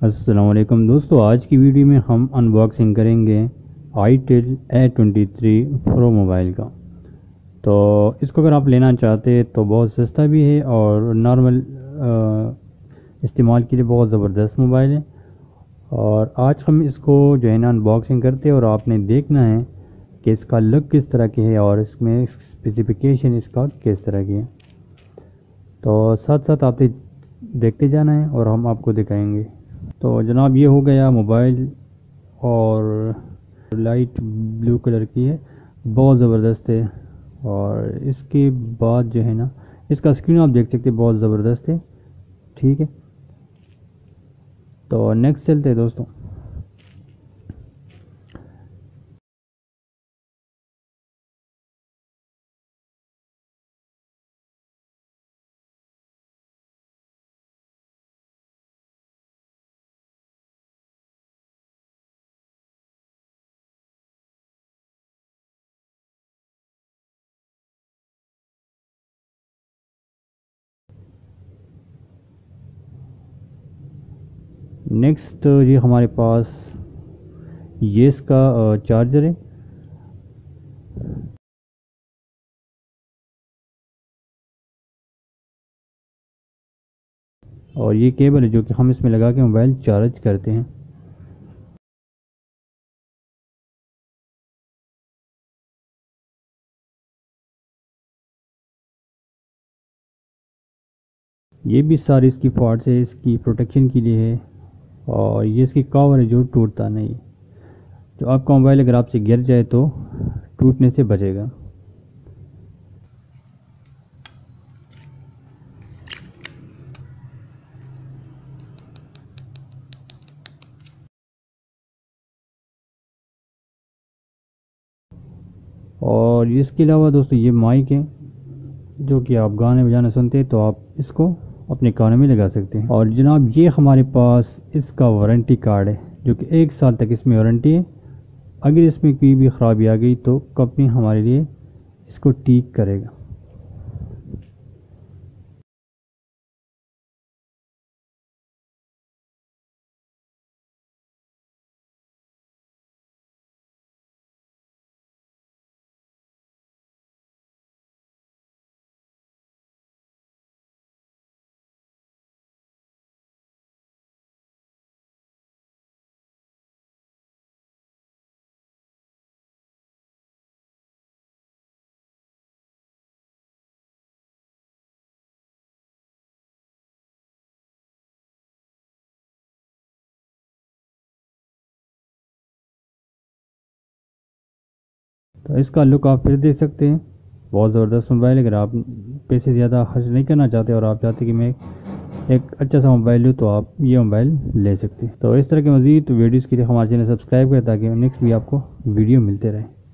अस्सलाम वालेकुम दोस्तों, आज की वीडियो में हम अनबॉक्सिंग करेंगे itel A23 Pro मोबाइल का। तो इसको अगर आप लेना चाहते हैं तो बहुत सस्ता भी है और नॉर्मल इस्तेमाल के लिए बहुत ज़बरदस्त मोबाइल है। और आज हम इसको जो है ना अनबॉक्सिंग करते हैं और आपने देखना है कि इसका लुक किस तरह की है और इसमें स्पेसिफिकेशन इसका किस तरह की है। तो साथ साथ आप देखते जाना है और हम आपको दिखाएंगे। तो जनाब, ये हो गया मोबाइल और लाइट ब्लू कलर की है, बहुत ज़बरदस्त है। और इसके बाद जो है ना इसका स्क्रीन आप देख सकते हैं, बहुत ज़बरदस्त है। ठीक है, तो नेक्स्ट चलते हैं दोस्तों। नेक्स्ट ये हमारे पास ये इसका चार्जर है। और ये केबल है जो कि हम इसमें लगा के मोबाइल चार्ज करते हैं। ये भी सारी इसकी पार्ट्स है, इसकी प्रोटेक्शन के लिए है। और ये इसकी कवर है जो टूटता नहीं, जो आपका मोबाइल अगर आपसे गिर जाए तो टूटने से बचेगा। और इसके अलावा दोस्तों ये माइक है जो कि आप गाने बजाने सुनते हैं तो आप इसको अपने कानों में लगा सकते हैं। और जनाब, ये हमारे पास इसका वारंटी कार्ड है जो कि 1 साल तक इसमें वारंटी है। अगर इसमें कोई भी ख़राबी आ गई तो कंपनी हमारे लिए इसको ठीक करेगा। तो इसका लुक आप फिर देख सकते हैं, बहुत ज़बरदस्त मोबाइल है। अगर आप पैसे ज़्यादा खर्च नहीं करना चाहते और आप चाहते कि मैं एक अच्छा सा मोबाइल लूँ तो आप ये मोबाइल ले सकते हैं। तो इस तरह के मज़ीद वीडियोज़ के लिए हमारे चैनल सब्सक्राइब करें ताकि नेक्स्ट भी आपको वीडियो मिलते रहे।